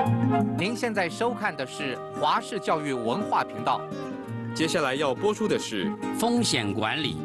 您现在收看的是华视教育文化频道。 接下来要播出的是风险管理。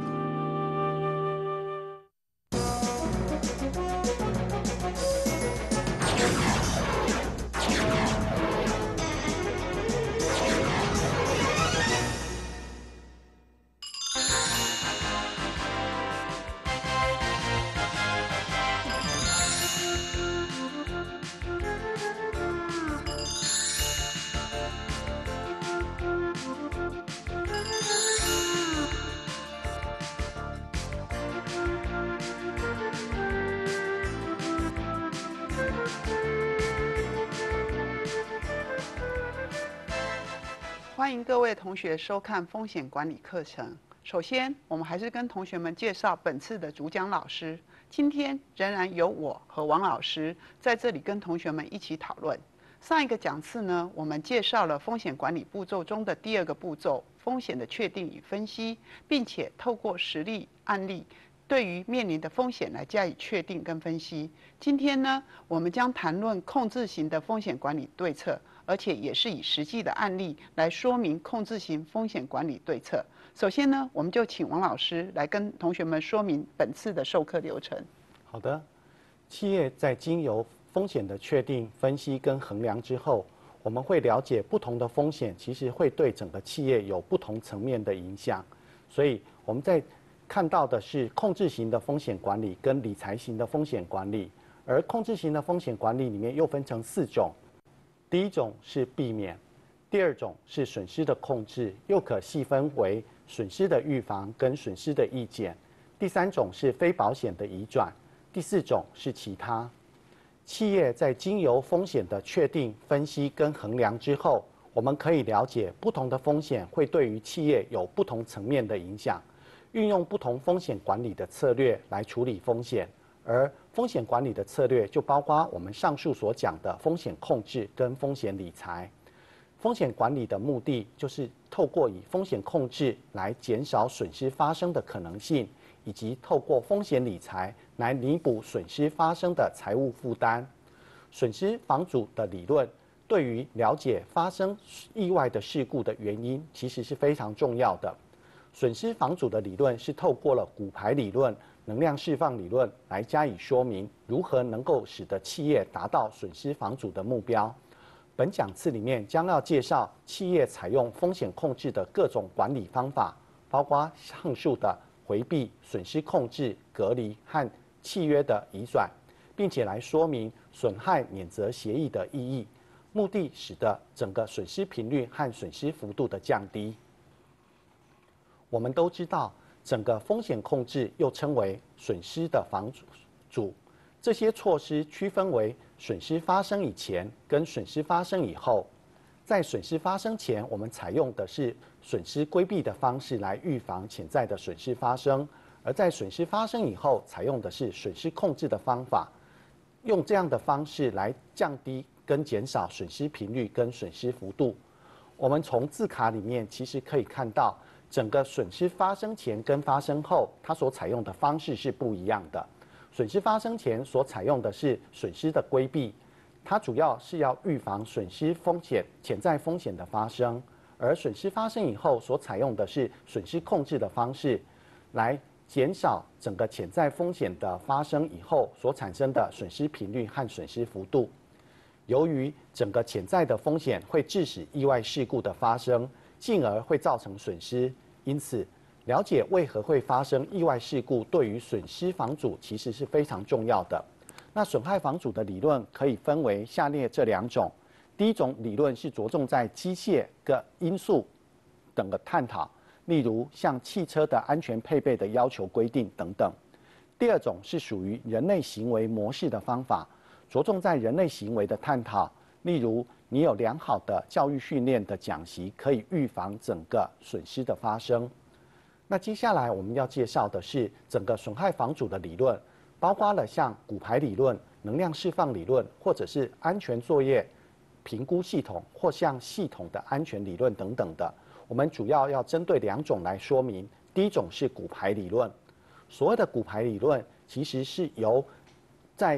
欢迎各位同学收看风险管理课程。首先，我们还是跟同学们介绍本次的主讲老师。今天仍然由我和王老师在这里跟同学们一起讨论。上一个讲次呢，我们介绍了风险管理步骤中的第2个步骤——风险的确定与分析，并且透过实例案例，对于面临的风险来加以确定跟分析。今天呢，我们将谈论控制型的风险管理对策。而且也是以实际的案例来说明控制型风险管理对策。首先呢，我们就请王老师来跟同学们说明本次的授课流程。 好的，企业在经由风险的确定、分析跟衡量之后，我们会了解不同的风险其实会对整个企业有不同层面的影响。所以我们在看到的是控制型的风险管理跟理财型的风险管理，而控制型的风险管理里面又分成4种。第一种是避免，第2种是损失的控制，又可细分为损失的预防跟损失的预减。第3种是非保险的移转，第4种是其他。企业在经由风险的确定、分析跟衡量之后，我们可以了解不同的风险会对于企业有不同层面的影响，运用不同风险管理的策略来处理风险。而风险管理的策略就包括我们上述所讲的风险控制跟风险理财。风险管理的目的就是透过以风险控制来减少损失发生的可能性，以及透过风险理财来弥补损失发生的财务负担。损失房主的理论对于了解发生意外的事故的原因其实是非常重要的。损失房主的理论是透过了骨牌理论、能量释放理论来加以说明，如何能够使得企业达到损失房主的目标。本讲次里面将要介绍企业采用风险控制的各种管理方法，包括上述的回避、损失控制、隔离和契约的移转，并且来说明损害免责协议的意义，目的使得整个损失频率和损失幅度的降低。我们都知道，整个风险控制又称为损失的房主。这些措施区分为损失发生以前跟损失发生以后。在损失发生前，我们采用的是损失规避的方式来预防潜在的损失发生；而在损失发生以后，采用的是损失控制的方法，用这样的方式来降低跟减少损失频率跟损失幅度。我们从字卡里面其实可以看到，整个损失发生前跟发生后，它所采用的方式是不一样的。损失发生前所采用的是损失的规避，它主要是要预防损失风险、潜在风险的发生；而损失发生以后所采用的是损失控制的方式，来减少整个潜在风险的发生以后所产生的损失频率和损失幅度。由于整个潜在的风险会致使意外事故的发生，进而会造成损失，因此了解为何会发生意外事故，对于损失房主其实是非常重要的。那损害房主的理论可以分为下列这2种。第一种理论是着重在机械的因素等的探讨，例如像汽车的安全配备的要求规定等等。第2种是属于人类行为模式的方法，着重在人类行为的探讨，例如你有良好的教育训练的讲习，可以预防整个损失的发生。那接下来我们要介绍的是整个损害房主的理论，包括了像骨牌理论、能量释放理论，或者是安全作业评估系统，或像系统的安全理论等等的。我们主要要针对2种来说明。第一种是骨牌理论，所谓的骨牌理论其实是由在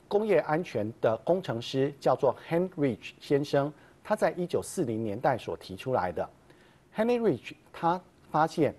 工业安全的工程师叫做 Henry Rich 先生，他在1940年代所提出来的。Henry Rich 他发现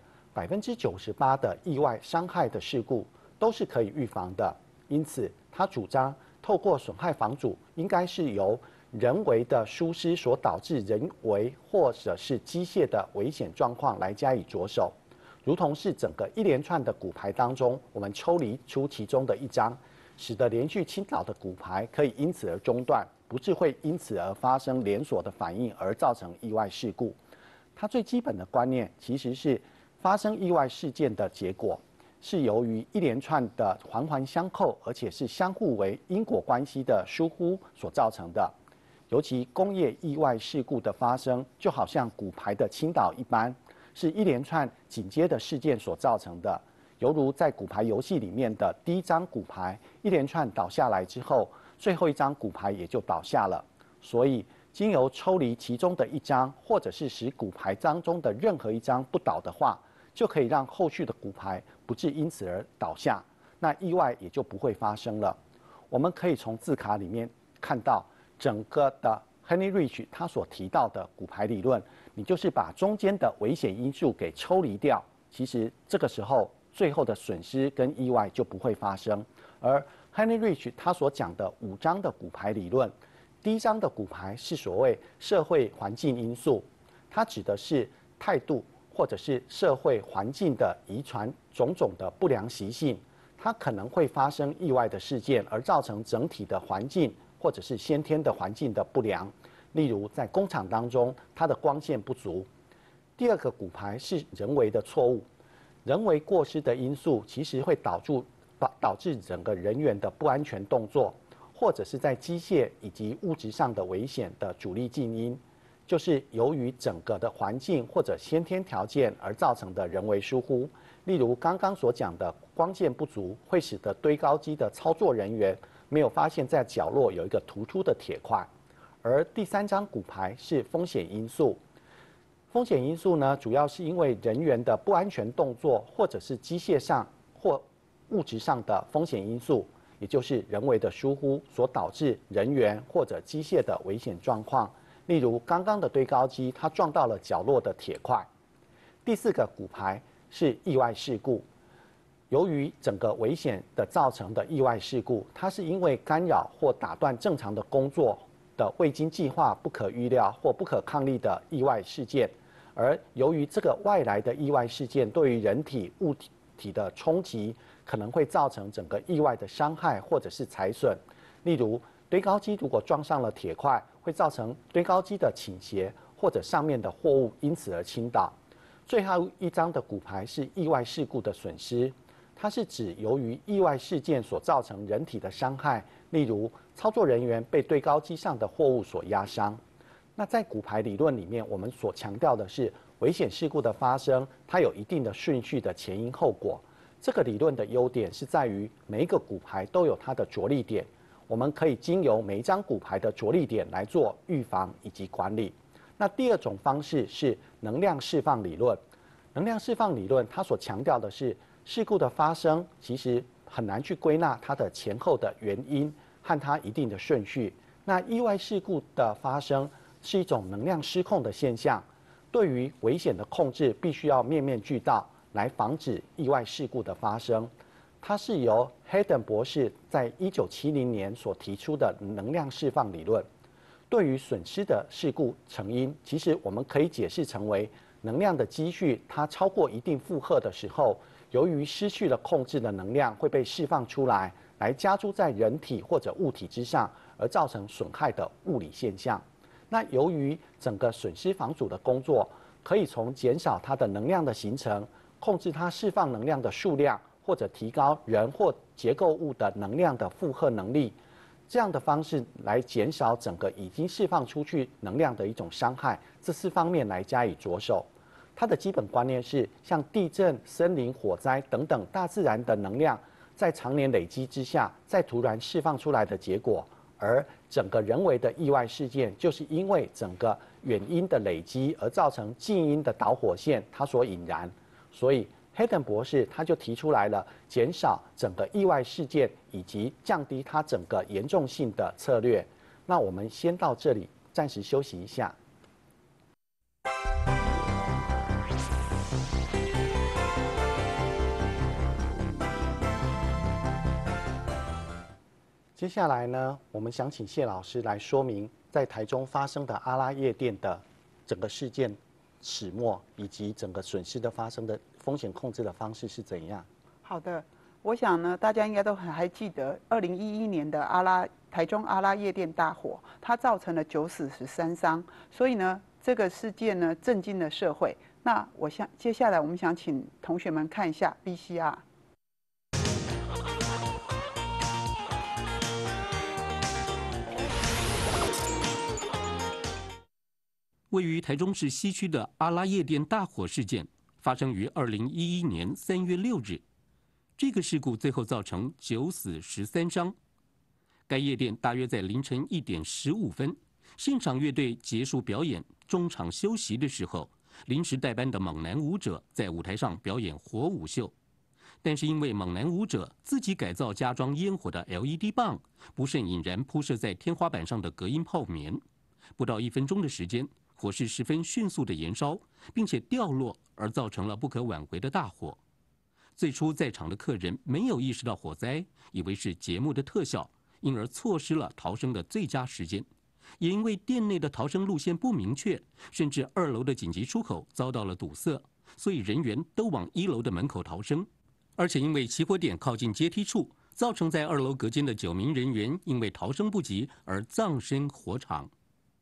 98%的意外伤害的事故都是可以预防的，因此他主张透过损害防阻，应该是由人为的疏失所导致人为或者是机械的危险状况来加以着手，如同是整个一连串的骨牌当中，我们抽离出其中的一张，使得连续倾倒的骨牌可以因此而中断，不是会因此而发生连锁的反应而造成意外事故。它最基本的观念其实是发生意外事件的结果是由于一连串的环环相扣，而且是相互为因果关系的疏忽所造成的。尤其工业意外事故的发生，就好像骨牌的倾倒一般，是一连串紧接的事件所造成的。犹如在骨牌游戏里面的第一张骨牌一连串倒下来之后，最后一张骨牌也就倒下了。所以经由抽离其中的一张，或者是使骨牌当中的任何一张不倒的话，就可以让后续的骨牌不致因此而倒下，那意外也就不会发生了。我们可以从字卡里面看到，整个的 Henry Rich 他所提到的骨牌理论，你就是把中间的危险因素给抽离掉，其实这个时候最后的损失跟意外就不会发生。而 Henry Rich 他所讲的5张的骨牌理论，第一张的骨牌是所谓社会环境因素，它指的是态度或者是社会环境的遗传种种的不良习性，它可能会发生意外的事件，而造成整体的环境或者是先天的环境的不良。例如在工厂当中，它的光线不足。第二个骨牌是人为的错误，人为过失的因素其实会导致整个人员的不安全动作，或者是在机械以及物质上的危险的主力静因，就是由于整个的环境或者先天条件而造成的人为疏忽。例如刚刚所讲的光线不足，会使得堆高机的操作人员没有发现在角落有一个突出的铁块。而第3张骨牌是风险因素，风险因素呢，主要是因为人员的不安全动作，或者是机械上或物质上的风险因素，也就是人为的疏忽所导致人员或者机械的危险状况。例如刚刚的堆高机，它撞到了角落的铁块。第4个骨牌是意外事故，由于整个危险的造成的意外事故，它是因为干扰或打断正常的工作的未经计划、不可预料或不可抗力的意外事件，而由于这个外来的意外事件对于人体物体的冲击，可能会造成整个意外的伤害或者是财损。例如堆高机如果撞上了铁块，会造成堆高机的倾斜，或者上面的货物因此而倾倒。最后一张的骨牌是意外事故的损失，它是指由于意外事件所造成人体的伤害，例如操作人员被堆高机上的货物所压伤。那在骨牌理论里面，我们所强调的是危险事故的发生，它有一定的顺序的前因后果。这个理论的优点是在于每一个骨牌都有它的着力点，我们可以经由每一张骨牌的着力点来做预防以及管理。那第2种方式是能量释放理论。能量释放理论它所强调的是事故的发生其实很难去归纳它的前后的原因和它一定的顺序。那意外事故的发生是一种能量失控的现象，对于危险的控制必须要面面俱到，来防止意外事故的发生。它是由 Hayden 博士在1970年所提出的能量释放理论。对于损失的事故成因，其实我们可以解释成为能量的积蓄，它超过一定负荷的时候，由于失去了控制的能量会被释放出来，来加诸在人体或者物体之上，而造成损害的物理现象。那由于整个损失防阻的工作，可以从减少它的能量的形成，控制它释放能量的数量，或者提高人或结构物的能量的负荷能力，这样的方式来减少整个已经释放出去能量的一种伤害。这4方面来加以着手。它的基本观念是，像地震、森林火灾等等大自然的能量，在常年累积之下，再突然释放出来的结果。而整个人为的意外事件，就是因为整个远因的累积而造成近因的导火线它所引燃。所以 Hayden 博士他就提出来了减少整个意外事件以及降低它整个严重性的策略。那我们先到这里，暂时休息一下。接下来呢，我们想请谢老师来说明在台中发生的阿拉夜店的整个事件始末，以及整个损失的发生的风险控制的方式是怎样。 好的，我想呢，大家应该都还记得2011年的台中阿拉夜店大火，它造成了9死13伤，所以呢，这个事件呢震惊了社会。那接下来我们想请同学们看一下 VCR。 位于台中市西区的阿拉夜店大火事件发生于2011年3月6日。这个事故最后造成9死13伤。该夜店大约在凌晨1点15分，现场乐队结束表演，中场休息的时候，临时代班的猛男舞者在舞台上表演火舞秀。但是因为猛男舞者自己改造加装烟火的 LED 棒，不慎引燃铺设在天花板上的隔音泡棉。不到1分钟的时间，火势十分迅速的燃烧，并且掉落，而造成了不可挽回的大火。最初在场的客人没有意识到火灾，以为是节目的特效，因而错失了逃生的最佳时间。也因为店内的逃生路线不明确，甚至2楼的紧急出口遭到了堵塞，所以人员都往1楼的门口逃生。而且因为起火点靠近阶梯处，造成在2楼隔间的9名人员因为逃生不及而葬身火场。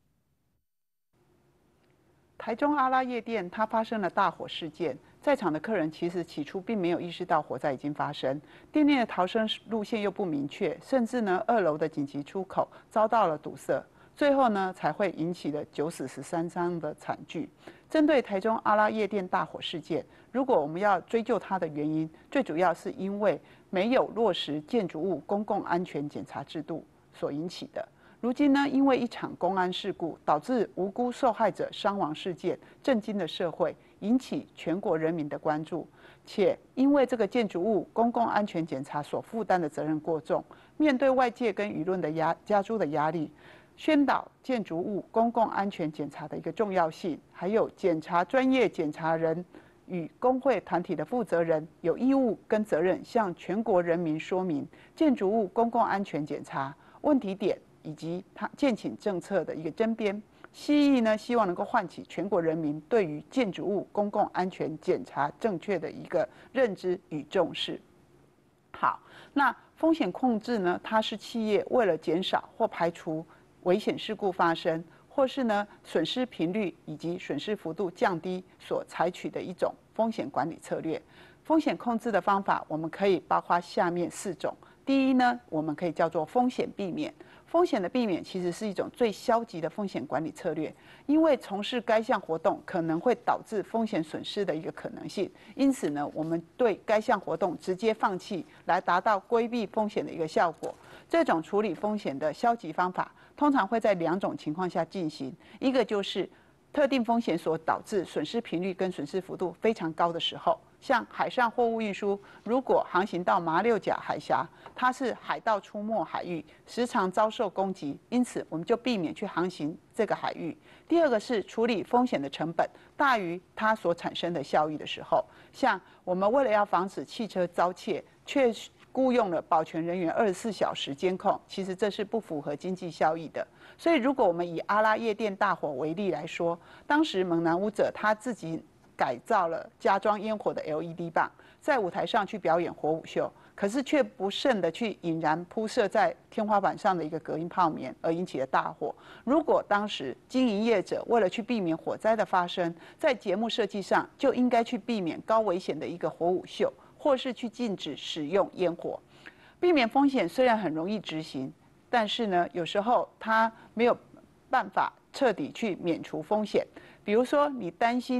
台中阿拉夜店它发生了大火事件，在场的客人其实起初并没有意识到火灾已经发生，店内的逃生路线又不明确，甚至呢2楼的紧急出口遭到了堵塞，最后呢才会引起了9死13伤的惨剧。针对台中阿拉夜店大火事件，如果我们要追究它的原因，最主要是因为没有落实建筑物公共安全检查制度所引起的。如今呢，因为一场公安事故，导致无辜受害者伤亡事件，震惊了社会，引起全国人民的关注。且因为这个建筑物公共安全检查所负担的责任过重，面对外界跟舆论的加诸的压力，宣导建筑物公共安全检查的一个重要性，还有检查专业检查人与工会团体的负责人有义务跟责任向全国人民说明建筑物公共安全检查问题点，以及它建请政策的一个针砭，希望能够唤起全国人民对于建筑物公共安全检查正确的一个认知与重视。好，那风险控制呢，它是企业为了减少或排除危险事故发生，或是呢损失频率以及损失幅度降低所采取的一种风险管理策略。风险控制的方法，我们可以包括下面4种。第一呢，我们可以叫做风险避免。风险的避免其实是一种最消极的风险管理策略，因为从事该项活动可能会导致风险损失的一个可能性，因此呢，我们对该项活动直接放弃，来达到规避风险的一个效果。这种处理风险的消极方法，通常会在2种情况下进行，一个就是特定风险所导致损失频率跟损失幅度非常高的时候，像海上货物运输，如果航行到马六甲海峡，它是海盗出没海域，时常遭受攻击，因此我们就避免去航行这个海域。第二个是处理风险的成本大于它所产生的效益的时候，像我们为了要防止汽车遭窃，却雇用了保全人员24小时监控，其实这是不符合经济效益的。所以，如果我们以阿拉夜店大火为例来说，当时猛男舞者他自己改造了加装烟火的 LED 棒，在舞台上去表演火舞秀，可是却不慎的去引燃铺设在天花板上的一个隔音泡棉，而引起了大火。如果当时经营业者为了去避免火灾的发生，在节目设计上就应该去避免高危险的一个火舞秀，或是去禁止使用烟火。避免风险虽然很容易执行，但是呢，有时候它没有办法彻底去免除风险。比如说，你担心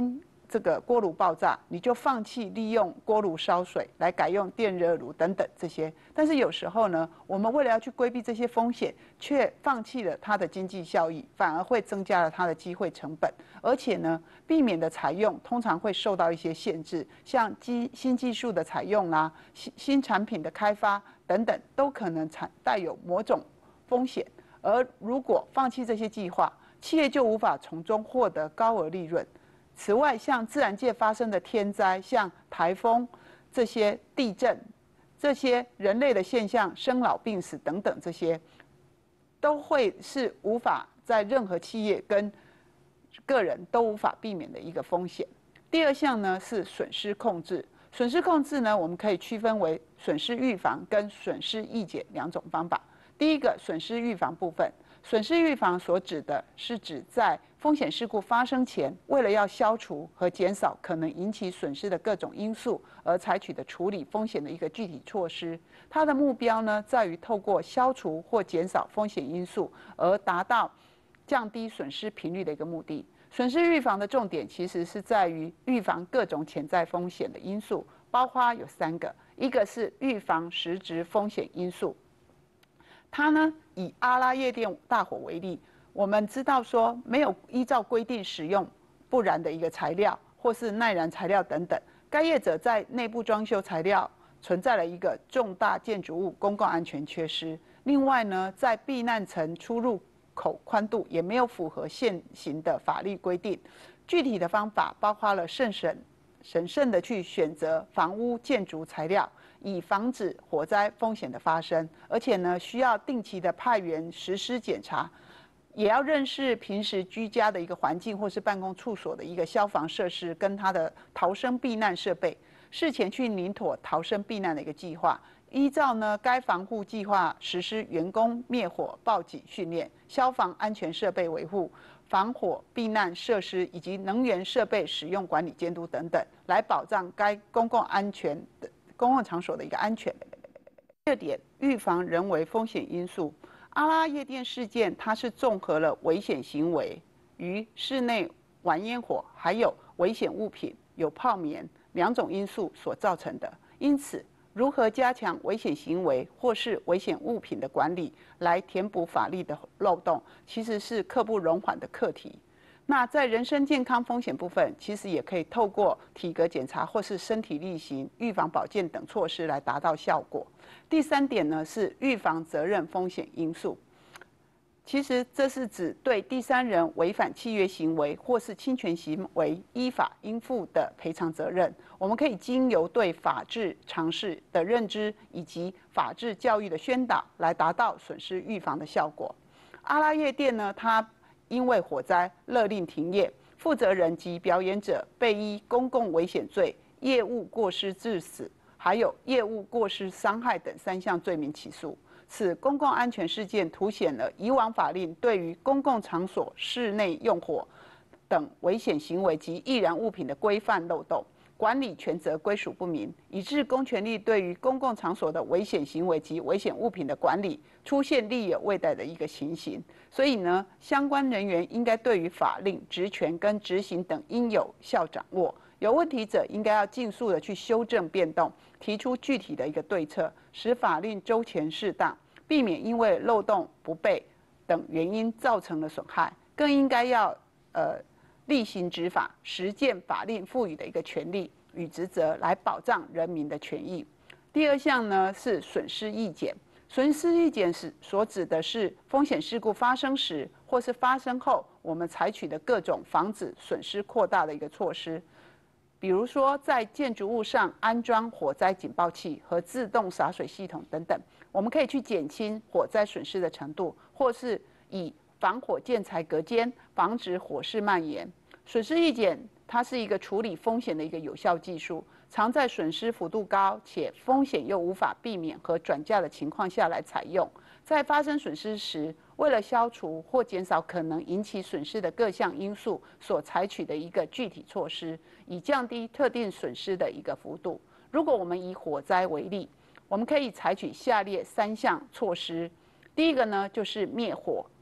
这个锅炉爆炸，你就放弃利用锅炉烧水，来改用电热炉等等这些。但是有时候呢，我们为了要去规避这些风险，却放弃了它的经济效益，反而会增加了它的机会成本。而且呢，避免的采用通常会受到一些限制，像新技术的采用啦、新产品的开发等等，都可能带有某种风险。而如果放弃这些计划，企业就无法从中获得高额利润。此外，像自然界发生的天灾，像台风、这些地震、这些人类的现象、生老病死等等，这些都会是无法在任何企业跟个人都无法避免的一个风险。第二项呢是损失控制。损失控制呢，我们可以区分为损失预防跟损失抑减两种方法。第一个，损失预防部分。损失预防所指的是指在风险事故发生前，为了要消除和减少可能引起损失的各种因素而采取的处理风险的一个具体措施。它的目标呢，在于透过消除或减少风险因素，而达到降低损失频率的一个目的。损失预防的重点其实是在于预防各种潜在风险的因素，包括有3个，一个是预防实质风险因素。它呢，以阿拉夜店大火为例，我们知道说没有依照规定使用不燃的一个材料，或是耐燃材料等等，该业者在内部装修材料存在了一个重大建筑物公共安全缺失。另外呢，在避难层出入口宽度也没有符合现行的法律规定。具体的方法包括了审慎的去选择房屋建筑材料，以防止火灾风险的发生，而且呢，需要定期的派员实施检查，也要认识平时居家的一个环境或是办公处所的一个消防设施跟它的逃生避难设备，事前去拟妥逃生避难的一个计划，依照呢该防护计划实施员工灭火报警训练、消防安全设备维护、防火避难设施以及能源设备使用管理监督等等，来保障该公共场所的一个安全。第二点，预防人为风险因素。阿拉夜店事件，它是综合了危险行为与室内玩烟火，还有危险物品有泡棉2种因素所造成的。因此，如何加强危险行为或是危险物品的管理，来填补法律的漏洞，其实是刻不容缓的课题。那在人身健康风险部分，其实也可以透过体格检查或是身体力行、预防保健等措施来达到效果。第3点呢是预防责任风险因素。其实这是指对第3人违反契约行为或是侵权行为依法应负的赔偿责任。我们可以经由对法治常识的认知以及法治教育的宣导，来达到损失预防的效果。阿拉夜店呢，它因为火灾勒令停业，负责人及表演者被依公共危险罪、业务过失致死，还有业务过失伤害等3项罪名起诉。此公共安全事件凸显了以往法令对于公共场所室内用火等危险行为及易燃物品的规范漏洞，管理权责归属不明，以致公权力对于公共场所的危险行为及危险物品的管理出现力有未逮的一个情形。所以呢，相关人员应该对于法令、职权跟执行等应有效掌握。有问题者应该要尽速的去修正变动，提出具体的一个对策，使法令周全适当，避免因为漏洞不备等原因造成的损害。更应该要厉行执法，实践法令赋予的一个权利与职责，来保障人民的权益。第2项呢是损失抑减。损失抑减所指的是风险事故发生时或是发生后，我们采取的各种防止损失扩大的一个措施。比如说，在建筑物上安装火灾警报器和自动洒水系统等等，我们可以去减轻火灾损失的程度，或是以防火建材隔间，防止火势蔓延。损失抑减，它是一个处理风险的一个有效技术，常在损失幅度高且风险又无法避免和转嫁的情况下来采用。在发生损失时，为了消除或减少可能引起损失的各项因素所采取的一个具体措施，以降低特定损失的一个幅度。如果我们以火灾为例，我们可以采取下列3项措施。第一个呢，就是灭火，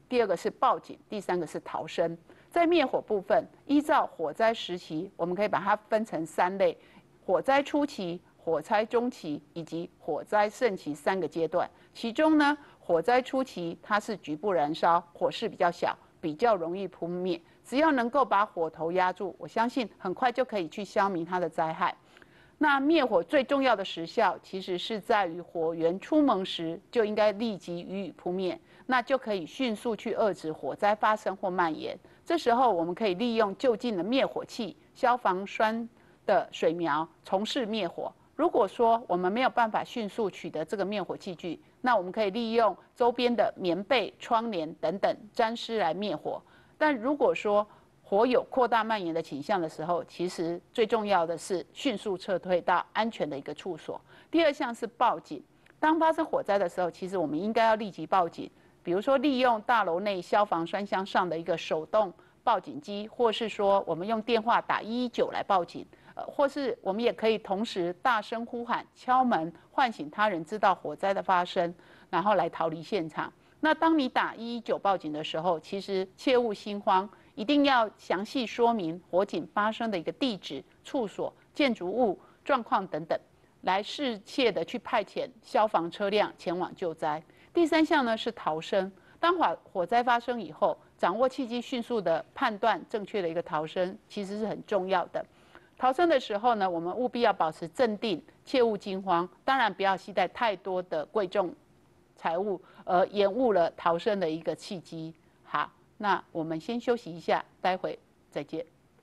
第二个是报警，第三个是逃生。在灭火部分，依照火灾时期，我们可以把它分成3类：火灾初期、火灾中期以及火灾盛期3个阶段。其中呢，火灾初期它是局部燃烧，火势比较小，比较容易扑灭。只要能够把火头压住，我相信很快就可以去消弭它的灾害。那灭火最重要的时效，其实是在于火源初萌时就应该立即予以扑灭，那就可以迅速去遏制火灾发生或蔓延。这时候我们可以利用就近的灭火器、消防栓的水苗从事灭火。如果说我们没有办法迅速取得这个灭火器具，那我们可以利用周边的棉被、窗帘等等沾湿来灭火。但如果说火有扩大蔓延的倾向的时候，其实最重要的是迅速撤退到安全的一个处所。第二项是报警，当发生火灾的时候，其实我们应该要立即报警，比如说利用大楼内消防栓箱上的一个手动报警机，或是说我们用电话打119来报警，或是我们也可以同时大声呼喊、敲门，唤醒他人知道火灾的发生，然后来逃离现场。那当你打119报警的时候，其实切勿心慌，一定要详细说明火警发生的一个地址、处所、建筑物状况等等，来适切的去派遣消防车辆前往救灾。第三项呢是逃生，当火灾发生以后，掌握契机，迅速的判断正确的一个逃生，其实是很重要的。逃生的时候呢，我们务必要保持镇定，切勿惊慌，当然不要携带太多的贵重财物，延误了逃生的一个契机。好，那我们先休息一下，待会再见。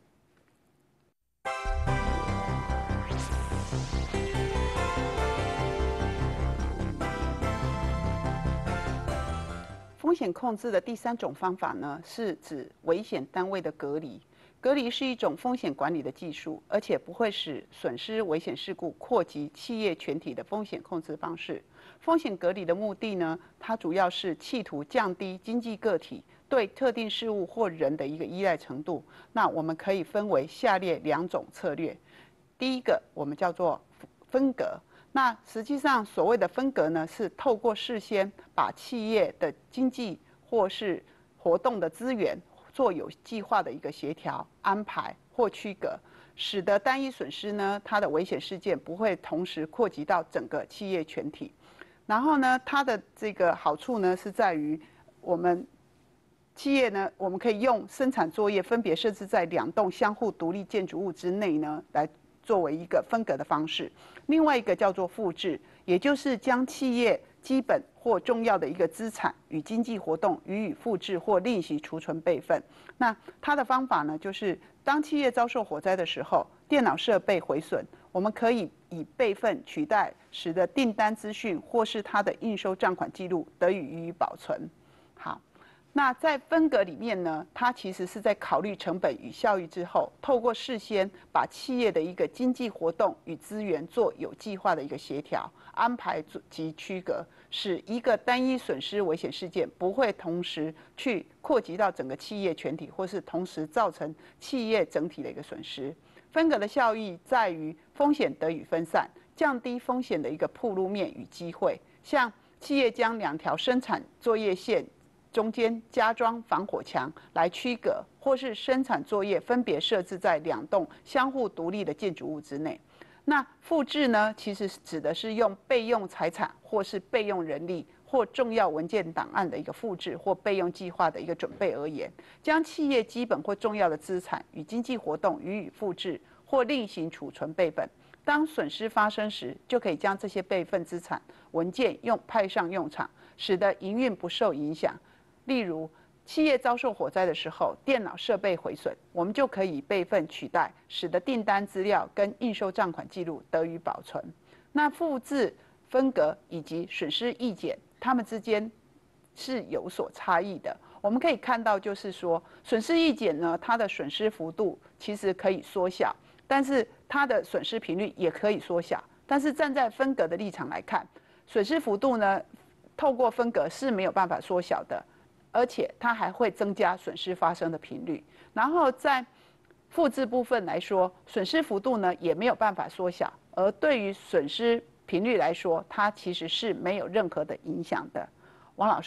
风险控制的第3种方法呢，是指危险单位的隔离。隔离是一种风险管理的技术，而且不会使损失危险事故扩及企业全体的风险控制方式。风险隔离的目的呢，它主要是企图降低经济个体对特定事物或人的一个依赖程度。那我们可以分为下列2种策略。第一个，我们叫做分隔。那实际上所谓的分隔呢，是透过事先把企业的经济或是活动的资源做有计划的一个协调、安排或区隔，使得单一损失呢，它的危险事件不会同时扩及到整个企业全体。然后呢，它的这个好处呢，是在于我们企业呢，我们可以用生产作业分别设置在2栋相互独立建筑物之内呢，来作为一个分隔的方式。另外一个叫做复制，也就是将企业基本或重要的一个资产与经济活动予以复制或另行储存备份。那它的方法呢，就是当企业遭受火灾的时候，电脑设备毁损，我们可以以备份取代，使得订单资讯或是它的应收账款记录得以予以保存。好。那在分隔里面呢，它其实是在考虑成本与效益之后，透过事先把企业的一个经济活动与资源做有计划的一个协调、安排及区隔，使一个单一损失危险事件不会同时去扩及到整个企业全体，或是同时造成企业整体的一个损失。分隔的效益在于风险得以分散，降低风险的一个暴露面与机会。像企业将2条生产作业线中间加装防火墙来区隔，或是生产作业分别设置在2栋相互独立的建筑物之内。那复制呢，其实指的是用备用财产或是备用人力或重要文件档案的一个复制或备用计划的一个准备而言，将企业基本或重要的资产与经济活动予以复制或另行储存备份。当损失发生时，就可以将这些备份资产文件派上用场，使得营运不受影响。例如，企业遭受火灾的时候，电脑设备毁损，我们就可以备份取代，使得订单资料跟应收账款记录得以保存。那复制、分隔以及损失预减，它们之间是有所差异的。我们可以看到，就是说，损失预减呢，它的损失幅度其实可以缩小，但是它的损失频率也可以缩小。但是站在分隔的立场来看，损失幅度呢，透过分隔是没有办法缩小的。而且它还会增加损失发生的频率。然后在复制部分来说，损失幅度呢也没有办法缩小，而对于损失频率来说，它其实是没有任何的影响的。王老师，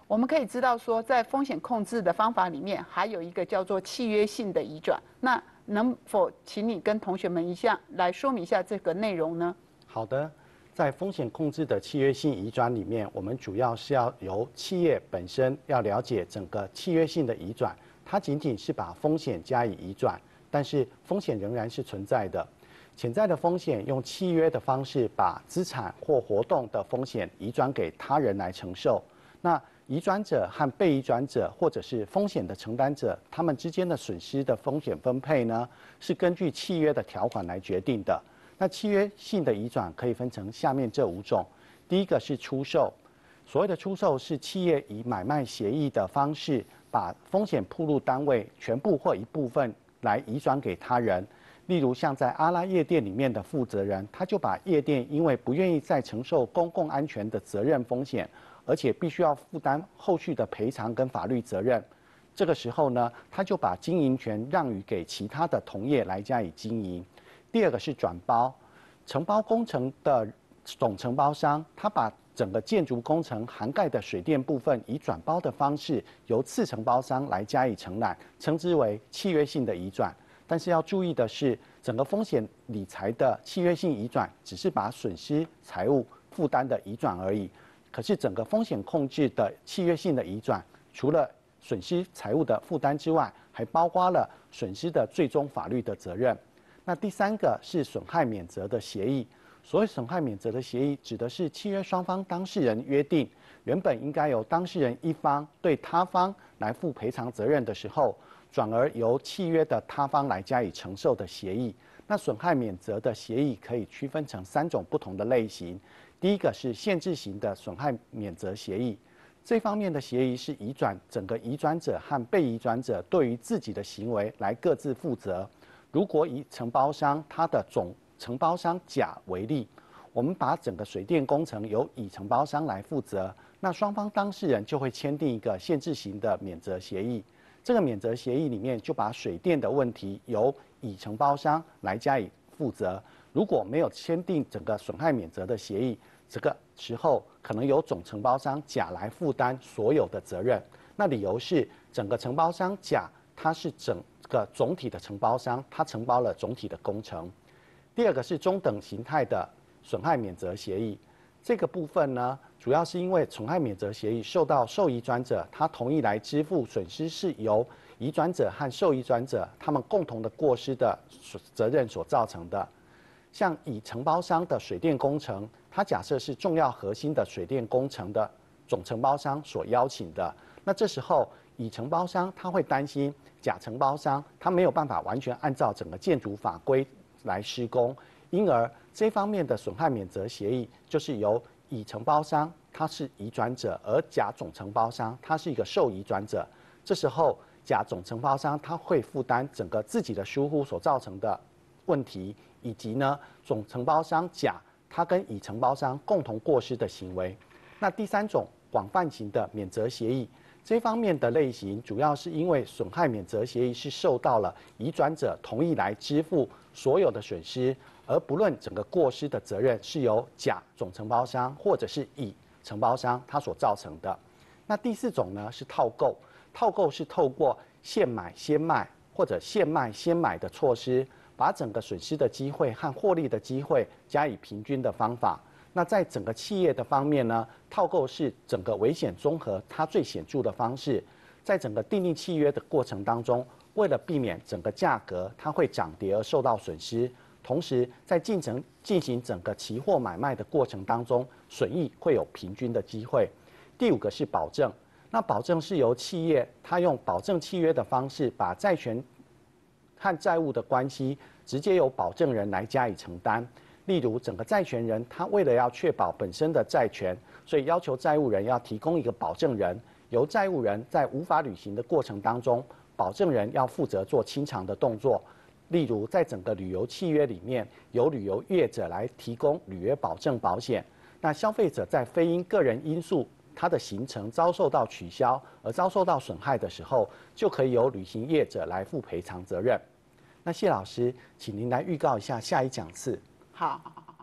我们可以知道说，在风险控制的方法里面，还有一个叫做契约性的移转。那能否请你跟同学们来说明一下这个内容呢？ 好的，在风险控制的契约性移转里面，我们主要是要由企业本身要了解整个契约性的移转，它仅仅是把风险加以移转，但是风险仍然是存在的。潜在的风险用契约的方式把资产或活动的风险移转给他人来承受。那移转者和被移转者，或者是风险的承担者，他们之间的损失的风险分配呢，是根据契约的条款来决定的。那契约性的移转可以分成下面这5种。第一个是出售，所谓的出售是企业以买卖协议的方式，把风险铺路单位全部或一部分来移转给他人。例如像在阿拉夜店里面的负责人，他就把夜店因为不愿意再承受公共安全的责任风险，而且必须要负担后续的赔偿跟法律责任。这个时候呢，他就把经营权让予给其他的同业来加以经营。第二个是转包，承包工程的总承包商，他把整个建筑工程涵盖的水电部分，以转包的方式由次承包商来加以承揽，称之为契约性的移转。但是要注意的是，整个风险理财的契约性移转只是把损失财务负担的移转而已。可是整个风险控制的契约性的移转，除了损失财务的负担之外，还包括了损失的最终法律的责任。那第3个是损害免责的协议。所谓损害免责的协议，指的是契约双方当事人约定，原本应该由当事人一方对他方来负赔偿责任的时候，转而由契约的他方来加以承受的协议。那损害免责的协议可以区分成3种不同的类型。第一个是限制型的损害免责协议，这方面的协议是移转整个移转者和被移转者对于自己的行为来各自负责。如果以承包商他的总承包商甲为例，我们把整个水电工程由乙承包商来负责，那双方当事人就会签订一个限制型的免责协议。这个免责协议里面就把水电的问题由乙承包商来加以负责。如果没有签订整个损害免责的协议，这个时候可能由总承包商甲来负担所有的责任。那理由是整个承包商甲他是整个总体的承包商，他承包了总体的工程。第二个是中等形态的损害免责协议。这个部分呢，主要是因为损害免责协议受到受移转者他同意来支付损失，是由移转者和受移转者他们共同的过失的责任所造成的。像以承包商的水电工程，它假设是重要核心的水电工程的总承包商所邀请的，那这时候乙承包商他会担心甲承包商他没有办法完全按照整个建筑法规来施工，因而这方面的损害免责协议就是由乙承包商他是移转者，而甲总承包商他是一个受移转者。这时候甲总承包商他会负担整个自己的疏忽所造成的问题，以及呢总承包商甲他跟乙承包商共同过失的行为。那第3种广泛型的免责协议，这方面的类型主要是因为损害免责协议是受到了移转者同意来支付所有的损失，而不论整个过失的责任是由甲总承包商或者是乙承包商他所造成的。那第4种呢是套购，套购是透过现买先卖或者现卖先买的措施，把整个损失的机会和获利的机会加以平均的方法。那在整个企业的方面呢，套购是整个危险综合它最显著的方式。在整个订立契约的过程当中，为了避免整个价格它会涨跌而受到损失，同时在进行整个期货买卖的过程当中，损益会有平均的机会。第5个是保证，那保证是由企业它用保证契约的方式，把债权和债务的关系直接由保证人来加以承担。例如整个债权人他为了要确保本身的债权，所以要求债务人要提供一个保证人，由债务人在无法履行的过程当中，保证人要负责做清偿的动作。例如在整个旅游契约里面，由旅游业者来提供履约保证保险，那消费者在非因个人因素他的行程遭受到取消而遭受到损害的时候，就可以由旅行业者来负赔偿责任。那谢老师，请您来预告一下下一讲次。 好，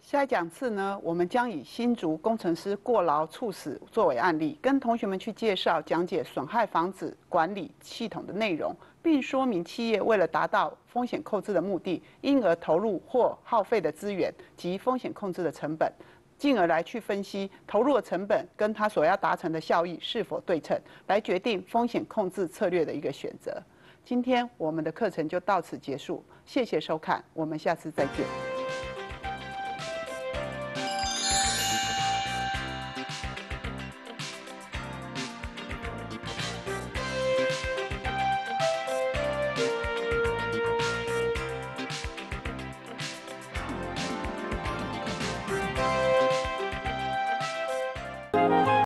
下一讲次呢，我们将以新竹工程师过劳猝死作为案例，跟同学们去介绍讲解损害防止管理系统的内容，并说明企业为了达到风险控制的目的，因而投入或耗费的资源及风险控制的成本，进而来去分析投入的成本跟它所要达成的效益是否对称，来决定风险控制策略的一个选择。今天我们的课程就到此结束，谢谢收看，我们下次再见。